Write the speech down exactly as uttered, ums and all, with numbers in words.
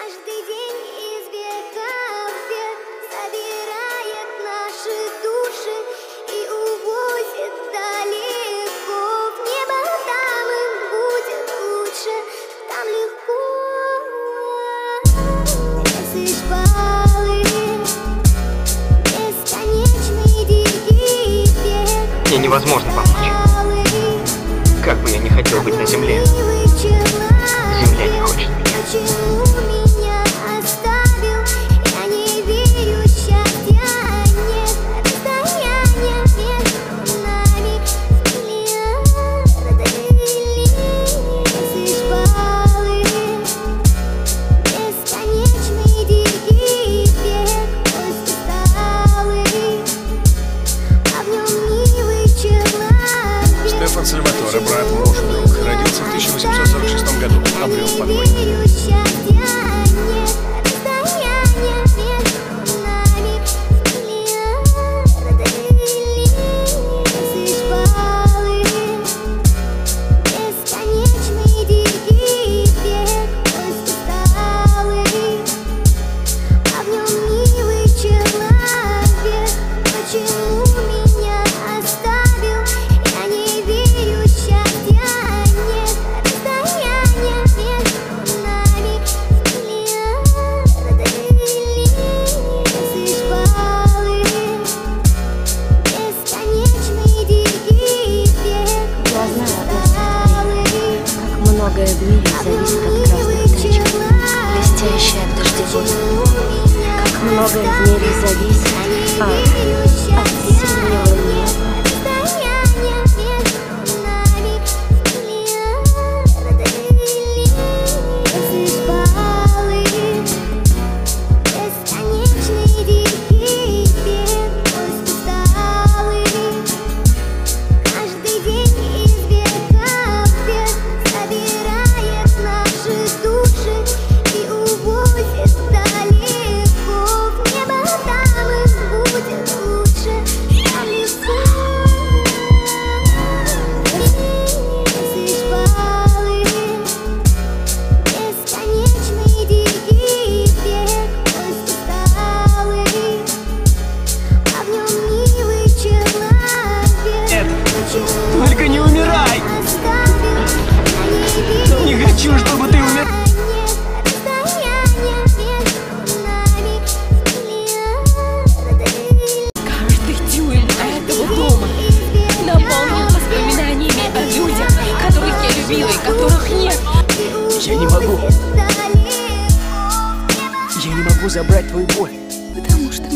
Каждый день из века в век собирает наши души и увозит далеко в небо. Там им будет лучше, там легко. Месяц баллы, бесконечный дикий век. Мне невозможно помочь. Как бы я не хотел быть на земле, земля не хочет меня. Меня оставил, я не верю, счастья нет. Расстояние между нами миллиарды линий. Тысяч баллы, бесконечный дикий век. Пусть усталый, а в нем милый человек. Стефан Сальваторе, брат, муж, друг, родился в тысяча восемьсот сорок шестом году, обрел покой. Многое в мире зависит от красных тучек, блестящей от дождевой. Как многое в мире зависит от, от синего неба. Только не умирай! Не хочу, чтобы ты умер. Каждый дюйм этого дома наполнен воспоминаниями о людях, которых я любила и которых нет. Я не могу. Я не могу забрать твою боль. Потому что